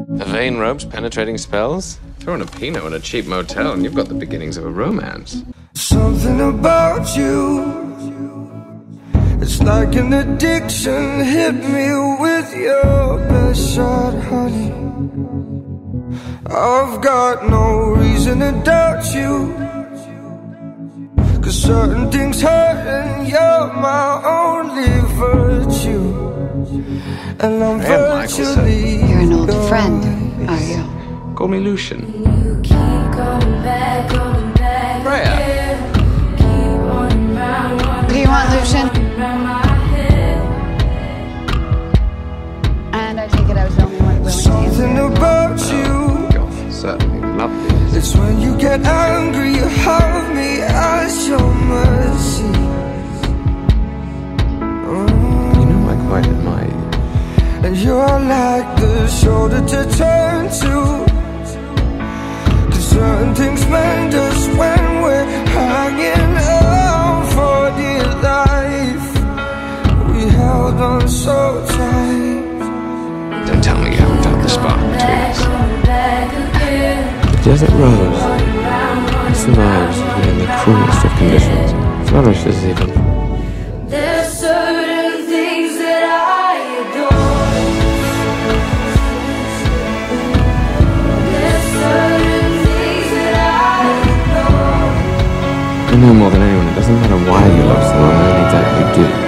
The vein ropes, penetrating spells? Throw in a Pinot in a cheap motel and you've got the beginnings of a romance. Something about you, it's like an addiction. Hit me with your best shot, honey. I've got no reason to doubt you, 'cause certain things hurt and you're my only virtue. And I'm virtually Michael, you're an old friend, are you? Call me Lucian. Freya. What do you want, Lucian? And I take it I was the only one willing to answer. something about you. God, certainly lovely. It's when you get angry, you have me at your mercy. You know I quite admire you. And you're like the shoulder to turn to, 'cause certain things mend us when we're hanging on for dear life. We held on so tight. Don't tell me you haven't felt the spark between us. The desert rose survives even in the cruelest of conditions. Flourishes even. There's certain things that I adore. There's certain things that I adore. I know more than anyone. It doesn't matter why you love someone, only that you do.